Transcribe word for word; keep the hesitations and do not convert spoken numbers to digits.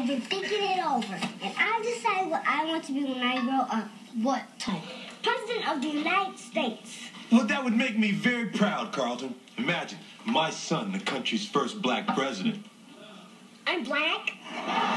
I've been thinking it over, and I've decided what I want to be when I grow up. What type? President of the United States. Well, that would make me very proud, Carlton. Imagine, my son, the country's first black president. I'm black?